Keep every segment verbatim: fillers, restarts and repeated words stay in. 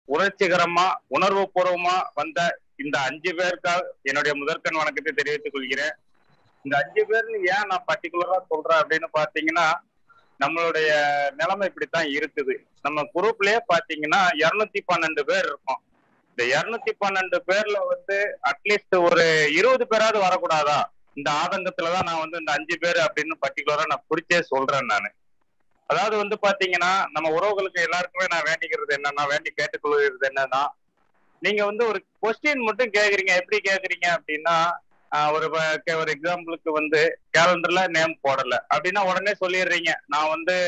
உணர்ச்சிகரமா உணர்வு பூர்வமா வந்த இந்த அஞ்சு பேருக்காக என்னுடைய முதற்கண் வணக்கத்தை தெரிவித்துக் கொள்கிறேன். இந்த அஞ்சு பேர்னு ஏன் நான் பர்டிகுலரா சொல்றேன் அப்படின்னு பாத்தீங்கன்னா, நம்மளுடைய நிலைமை இப்படித்தான் இருக்குது. நம்ம குரூப்லயே பாத்தீங்கன்னா இருநூத்தி பன்னெண்டு பேர் இருக்கோம். இந்த இருநூத்தி பன்னெண்டு பேர்ல வந்து அட்லீஸ்ட் ஒரு இருபது பேராவது வரக்கூடாதா? இந்த ஆதங்கத்துலதான் நான் வந்து இந்த அஞ்சு பேர் அப்படின்னு பர்டிகுலரா நான் குறிச்சே சொல்றேன் நானு. அதாவது வந்து பாத்தீங்கன்னா, நம்ம உறவுகளுக்கு எல்லாருக்குமே நான் வேண்டிக்கிறது என்னன்னா, வேண்டி கேட்டுக்கொள்கிறது என்னன்னா, நீங்க வந்து ஒரு கொஸ்டின் மட்டும் கேக்குறீங்க. எப்படி கேக்குறீங்க அப்படின்னா, ஒரு ஒரு எக்ஸாம்பிளுக்கு வந்து கேலண்டர்ல நேம் போடல அப்படின்னா உடனே சொல்லிடுறீங்க. நான் வந்து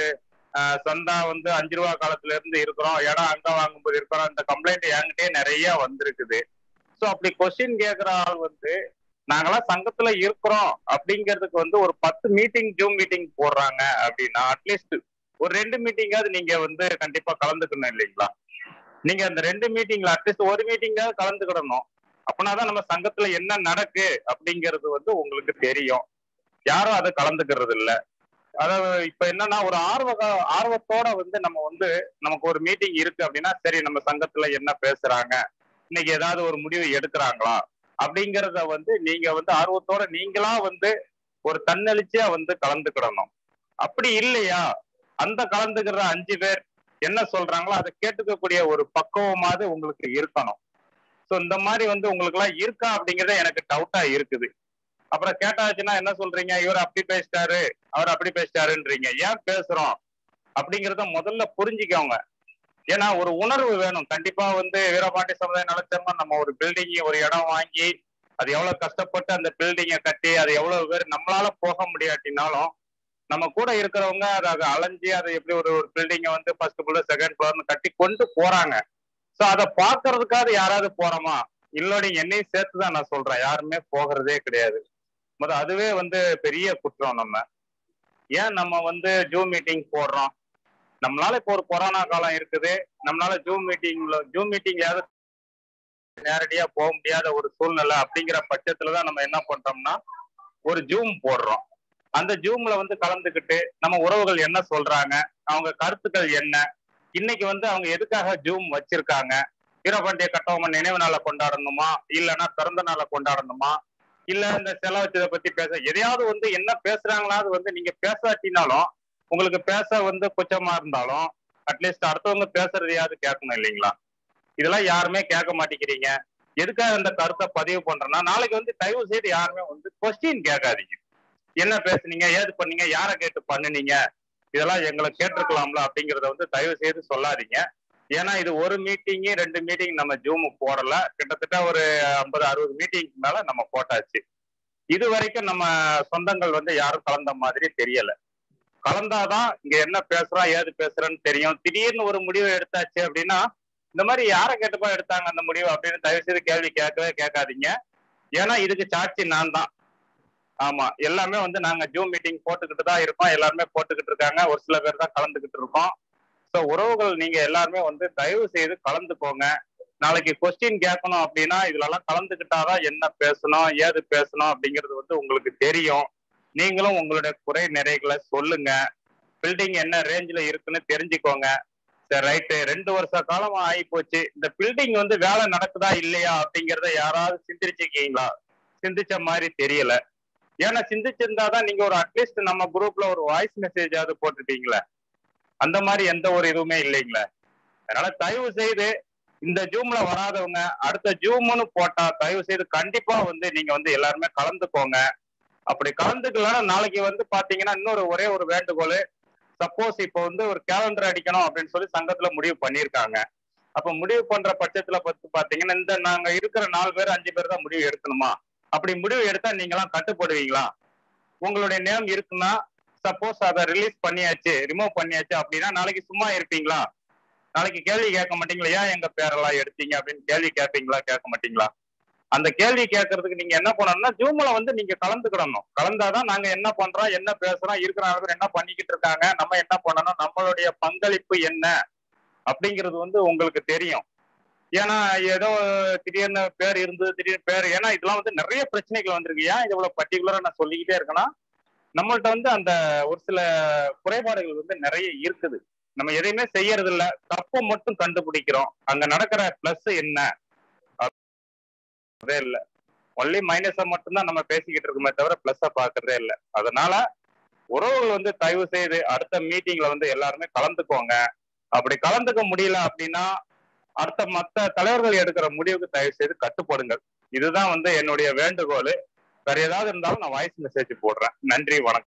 சந்தா வந்து அஞ்சு ரூபா காலத்துல இருந்து இருக்கிறோம், இடம் அங்க வாங்கும்போது இருக்கிறோம். இந்த கம்ப்ளைண்ட் என்கிட்டயே நிறைய வந்திருக்குது. சோ அப்படி கொஸ்டின் கேக்குற ஆள் வந்து நாங்களாம் சங்கத்துல இருக்கிறோம் அப்படிங்கிறதுக்கு வந்து ஒரு பத்து மீட்டிங் ஜூம் மீட்டிங் போடுறாங்க அப்படின்னா அட்லீஸ்ட் ஒரு ரெண்டு மீட்டிங்காவது நீங்க வந்து கண்டிப்பா கலந்துக்கணும் இல்லைங்களா? நீங்க அந்த ரெண்டு மீட்டிங்ல அட்லீஸ்ட் ஒரு மீட்டிங்காவது கலந்துக்கிடணும். அப்படின்னாதான் நம்ம சங்கத்துல என்ன நடக்கு அப்படிங்கிறது வந்து உங்களுக்கு தெரியும். யாரும் அதை கலந்துக்கிறது இல்ல. அதாவது இப்ப என்னன்னா ஒரு ஆர்வ ஆர்வத்தோட வந்து நம்ம வந்து நமக்கு ஒரு மீட்டிங் இருக்கு அப்படின்னா சரி நம்ம சங்கத்துல என்ன பேசுறாங்க, இன்னைக்கு ஏதாவது ஒரு முடிவு எடுக்கிறாங்களா அப்படிங்கிறத வந்து நீங்க வந்து ஆர்வத்தோட நீங்களா வந்து ஒரு தன்னெழுச்சியா வந்து கலந்துக்கிடணும். அப்படி இல்லையா, அந்த கலந்துக்கிற அஞ்சு பேர் என்ன சொல்றாங்களோ அதை கேட்டுக்கக்கூடிய ஒரு பக்குவமாவது உங்களுக்கு இருக்கணும். சோ இந்த மாதிரி வந்து உங்களுக்கு எல்லாம் இருக்கா அப்படிங்கறத எனக்கு டவுட்டா இருக்குது. அப்புறம் கேட்டாச்சுன்னா என்ன சொல்றீங்க, இவர் அப்படி பேசிட்டாரு அவர் அப்படி பேசிட்டாருன்றீங்க. ஏன் பேசுறோம் அப்படிங்கறத முதல்ல புரிஞ்சுக்கோங்க. ஏன்னா ஒரு உணர்வு வேணும். கண்டிப்பா வந்து வீரபாண்டி சமுதாய நலச்சங்கம் நம்ம ஒரு பில்டிங் ஒரு இடம் வாங்கி அது எவ்வளவு கஷ்டப்பட்டு அந்த பில்டிங்கை கட்டி அது எவ்வளவு பேர் நம்மளால போக முடியாட்டினாலும் நம்ம கூட இருக்கிறவங்க அதை அலைஞ்சி அதை எப்படி ஒரு ஒரு பில்டிங்கை வந்து ஃபர்ஸ்ட் ஃப்ளோர் செகண்ட் ஃப்ளோர்னு கட்டி கொண்டு போறாங்க. சோ அதை பாக்குறதுக்காவது யாராவது போறோமா? இல்லோடி என்னையும் சேர்த்துதான் நான் சொல்றேன், யாருமே போகிறதே கிடையாது. முதல் அதுவே வந்து பெரிய குற்றம். நம்ம ஏன் நம்ம வந்து ஜூம் மீட்டிங் போடுறோம்? நம்மளால இப்போ ஒரு கொரோனா காலம் இருக்குது, நம்மளால ஜூம் மீட்டிங்ல ஜூம் மீட்டிங் யாவது நேரடியா போக முடியாத ஒரு சூழ்நிலை அப்படிங்கிற பட்சத்துலதான் நம்ம என்ன பண்றோம்னா ஒரு ஜூம் போடுறோம். அந்த ஜூம்ல வந்து கலந்துக்கிட்டு நம்ம உறவுகள் என்ன சொல்றாங்க, அவங்க கருத்துக்கள் என்ன, இன்னைக்கு வந்து அவங்க எதுக்காக ஜூம் வச்சிருக்காங்க, வீரபாண்டிய கட்டபொம்மன் நினைவு நாளை கொண்டாடணுமா, இல்லைன்னா பிறந்த நாளை கொண்டாடணுமா, இல்ல இந்த செலவச்சதை பத்தி பேச எதையாவது வந்து என்ன பேசுறாங்களாவது வந்து நீங்க பேசாட்டினாலும் உங்களுக்கு பேச வந்து குச்சமா இருந்தாலும் அட்லீஸ்ட் அடுத்தவங்க பேசுறதையாவது கேட்கணும் இல்லைங்களா? இதெல்லாம் யாருமே கேட்க மாட்டேங்கிறீங்க. எதுக்காக இந்த கருத்தை பதிவு பண்றேன்னா நாளைக்கு வந்து தயவு செய்து யாருமே வந்து கொஸ்டின் கேட்காதீங்க. என்ன பேசுனீங்க, ஏது பண்ணீங்க, யாரை கேட்டு பண்ணுனீங்க, இதெல்லாம் எங்களை கேட்டிருக்கலாம்ல அப்படிங்கிறத வந்து தயவு செய்து சொல்லாதீங்க. ஏன்னா இது ஒரு மீட்டிங் ரெண்டு மீட்டிங் நம்ம ஜூம் போடல, கிட்டத்தட்ட ஒரு ஐம்பது அறுபது மீட்டிங் மேல நம்ம போட்டாச்சு. இது வரைக்கும் நம்ம சொந்தங்கள் வந்து யாரும் கலந்த மாதிரி தெரியல. கலந்தாதான் இங்க என்ன பேசுறோம் ஏது பேசுறேன்னு தெரியும். திடீர்னு ஒரு முடிவு எடுத்தாச்சு அப்படின்னா இந்த மாதிரி யாரை கேட்டுப்பா எடுத்தாங்க அந்த முடிவு அப்படின்னு தயவு செய்து கேள்வி கேட்கவே கேட்காதீங்க. ஏன்னா இதுக்கு சாட்சி நான் தான். ஆமா, எல்லாமே வந்து நாங்க ஜூம் மீட்டிங் போட்டுக்கிட்டு தான் இருக்கோம், எல்லாருமே போட்டுக்கிட்டு இருக்காங்க, ஒரு சில பேர் தான் கலந்துகிட்டு இருக்கோம். சோ உறவுகள் நீங்க எல்லாருமே வந்து தயவு செய்து கலந்துக்கோங்க. நாளைக்கு கொஸ்டின் கேட்கணும் அப்படின்னா இதுல எல்லாம் கலந்துக்கிட்டாதான் என்ன பேசணும் ஏது பேசணும் அப்படிங்கிறது வந்து உங்களுக்கு தெரியும். நீங்களும் உங்களுடைய குறை நிறைகளை சொல்லுங்க. பில்டிங் என்ன ரேஞ்சில இருக்குன்னு தெரிஞ்சுக்கோங்க. சரி ரைட்டு, ரெண்டு வருஷ காலம் ஆகி போச்சு, இந்த பில்டிங் வந்து வேலை நடக்குதா இல்லையா அப்படிங்கிறத யாராவது சிந்திச்சிருக்கீங்களா? சிந்திச்ச மாதிரி தெரியல. ஏன்னா சிந்திச்சிருந்தாதான் நீங்க ஒரு அட்லீஸ்ட் நம்ம குரூப்ல ஒரு வாய்ஸ் மெசேஜாவது போட்டுட்டீங்களே. அந்த மாதிரி எந்த ஒரு இதுவுமே இல்லைங்களே. அதனால தயவு செய்து இந்த ஜூம்ல வராதவங்க அடுத்த ஜூம்னு போட்டா தயவு செய்து கண்டிப்பா வந்து நீங்க வந்து எல்லாருமே கலந்துக்கோங்க. அப்படி கலந்துக்கலன்னா நாளைக்கு வந்து பாத்தீங்கன்னா இன்னொரு ஒரே ஒரு வேண்டுகோள், சப்போஸ் இப்போ வந்து ஒரு கேலண்டர் அடிக்கணும் அப்படின்னு சொல்லி சங்கத்துல முடிவு பண்ணியிருக்காங்க. அப்ப முடிவு பண்ற பட்சத்துல பத்தி பாத்தீங்கன்னா இந்த நாங்க இருக்கிற நாலு பேர் அஞ்சு பேர் தான் முடிவு எடுக்கணுமா? அப்படி முடிவு எடுத்தா நீங்க எல்லாம் கட்டுப்படுவீங்களா? உங்களுடைய நேம் இருக்குன்னா சப்போஸ் அதை ரிலீஸ் பண்ணியாச்சு ரிமூவ் பண்ணியாச்சு அப்படின்னா நாளைக்கு சும்மா இருப்பீங்களா? நாளைக்கு கேள்வி கேட்க மாட்டீங்களா, ஏன் எங்க பேரெல்லாம் எடுத்தீங்க அப்படின்னு கேள்வி கேட்பீங்களா கேட்க மாட்டீங்களா? அந்த கேள்வி கேட்கறதுக்கு நீங்க என்ன பண்ணணும்னா ஜூம்ல வந்து நீங்க கலந்துக்கிடணும். கலந்தாதான் நாங்க என்ன பண்றோம் என்ன பேசுறோம் இருக்கிற ஆளுநர் என்ன பண்ணிக்கிட்டு இருக்காங்க, நம்ம என்ன பண்ணணும், நம்மளுடைய பங்களிப்பு என்ன அப்படிங்கிறது வந்து உங்களுக்கு தெரியும். ஏன்னா ஏதோ திடீர்னு பேர் இருந்தது திடீர்னு பேர், ஏன்னா இதெல்லாம் வந்து நிறைய பிரச்சனைகள் வந்திருக்கு. ஏன் இவ்வளவு பர்டிகுலரா நான் சொல்லிக்கிட்டே இருக்கேன்னா நம்மள்ட்ட வந்து அந்த ஒரு சில குறைபாடுகள் வந்து நிறைய இருக்குது. நம்ம எதையுமே செய்யறது இல்ல, தப்பு மட்டும் கண்டுபிடிக்கிறோம். அங்க நடக்கிற பிளஸ் என்ன அதே இல்ல, ஒன்லி மைனஸ மட்டும்தான் நம்ம பேசிக்கிட்டு இருக்கோமே தவிர பிளஸ்ஸ பாக்குறதே இல்ல. அதனால உறவுகள் வந்து தயவு செய்து அடுத்த மீட்டிங்ல வந்து எல்லாருமே கலந்துக்கோங்க. அப்படி கலந்துக்க முடியல அப்படின்னா அடுத்த மத்த தலைவர்கள் எடுக்கிற முடிவுக்கு தயவு செய்து கட்டுப்படுங்கள். இதுதான் வந்து என்னுடைய வேண்டுகோள். வேற ஏதாவது இருந்தாலும் நான் வாய்ஸ் மெசேஜ் போடுறேன். நன்றி, வணக்கம்.